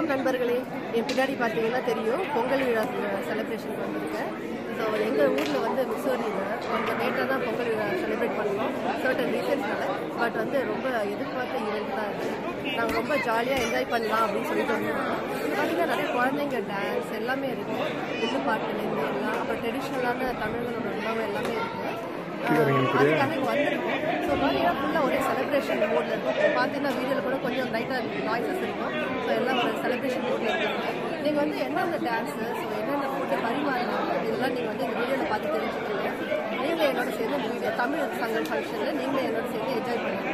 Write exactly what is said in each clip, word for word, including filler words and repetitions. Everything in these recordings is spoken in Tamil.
நண்பர்களே, என் பின்னாடி பார்த்தீங்கன்னா தெரியும் பொங்கல் விழா செலிப்ரேஷனுக்கு வந்திருக்கேன். ஸோ எங்கள் ஊரில் வந்து மிசோரியில் கொஞ்சம் லேட்டாக தான் பொங்கல் விழா செலிப்ரேட் பண்ணோம் சர்டன் ரீசன்ஸ்னால. பட் வந்து ரொம்ப எதிர்பார்த்த ஈவெண்ட் தான் இருக்குது. நாங்கள் ரொம்ப ஜாலியாக என்ஜாய் பண்ணலாம் அப்படின்னு சொல்லிட்டு வந்திருக்கோம். இது பார்த்தீங்கன்னா நிறைய குழந்தைங்க டான்ஸ் எல்லாமே இருக்குது. வில்லு பாட்டுலேருந்து எல்லாம் அப்புறம் ட்ரெடிஷ்னலான தமிழர்களோட உணவு எல்லாமே இருக்குது. அதுக்காக இங்கே வந்துருக்கோம். ஸோ பார்த்தீங்கன்னா ஃபுல்லாக ஒரே செலிப்ரேஷன் மோடில் இருக்கும். பார்த்தீங்கன்னா வீடியோவில் கூட கொஞ்சம் லைட்டாக நாய்ஸஸ் இருக்கும். ஸோ எல்லாம் ஒரு செலிப்ரேஷன் மோடில் இருக்காங்க. நீங்கள் வந்து என்னென்ன டான்ஸு, ஸோ என்னென்ன ஃபுட்டு பரிமாறுறாங்க இதெல்லாம் நீங்கள் வந்து இந்த வீடியோவில் பார்த்து தெரிஞ்சுக்கோங்க. நீங்களும் என்னோட சேர்ந்து இந்த வீடியோ தமிழ் சங்கம் ஃபங்க்ஷனில் நீங்களும் என்னோட சேர்ந்து என்ஜாய் பண்ணுங்கள்.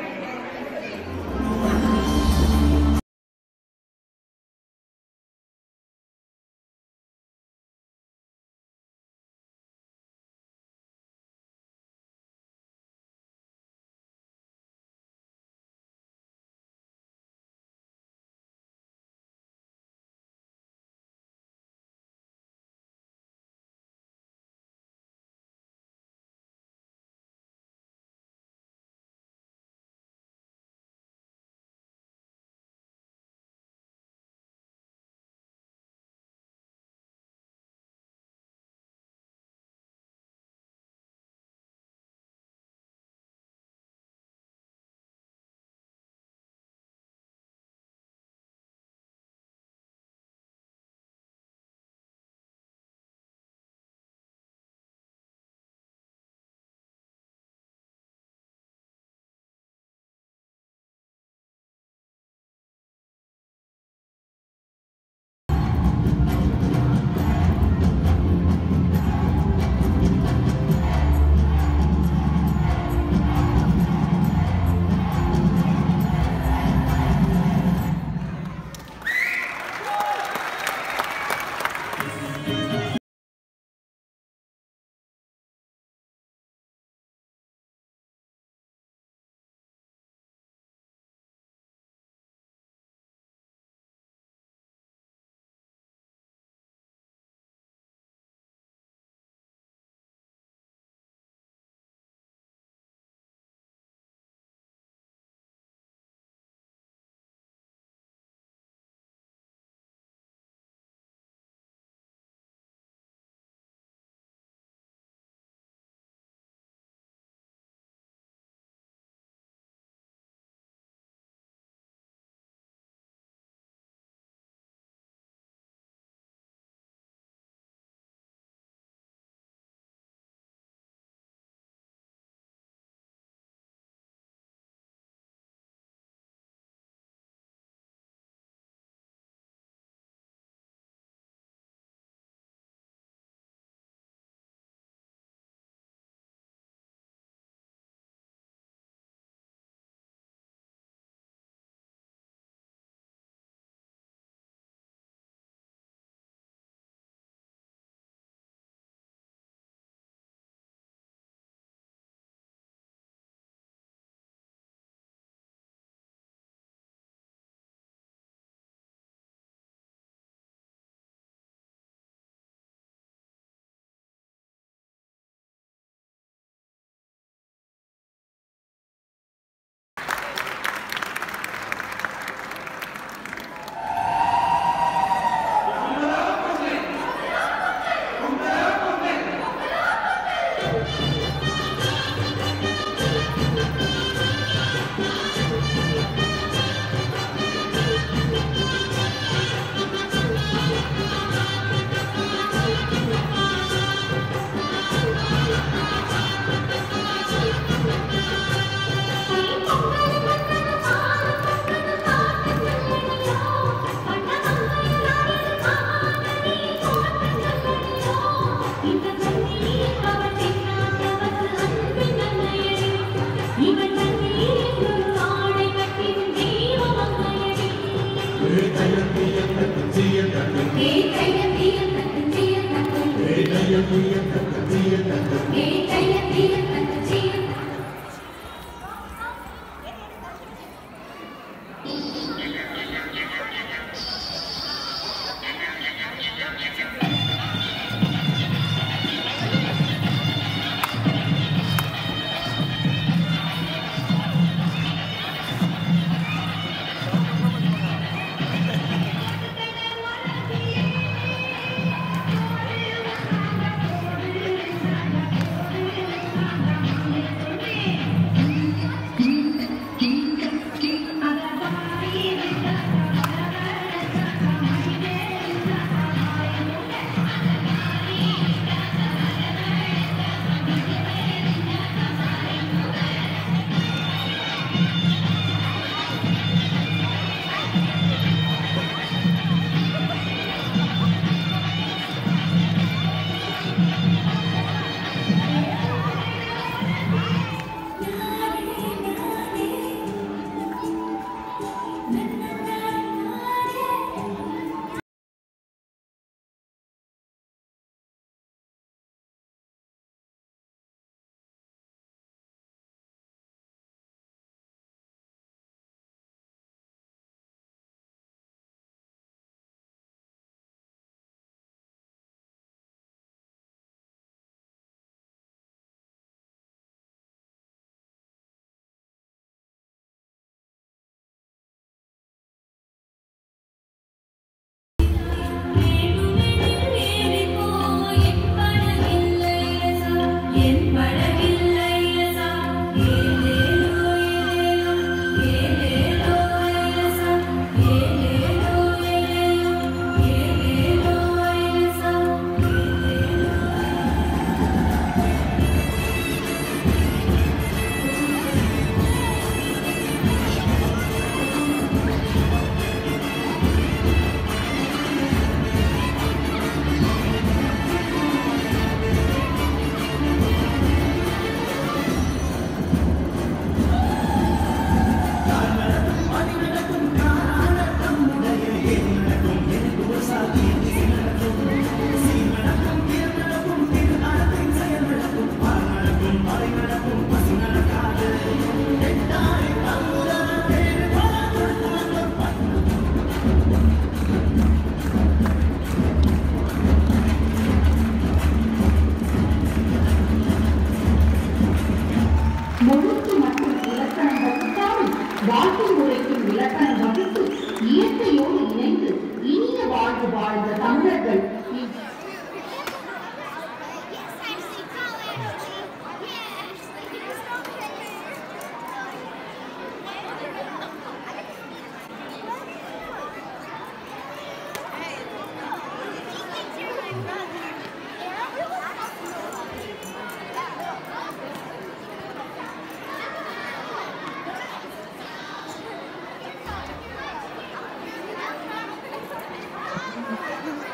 பண்ணுங்க.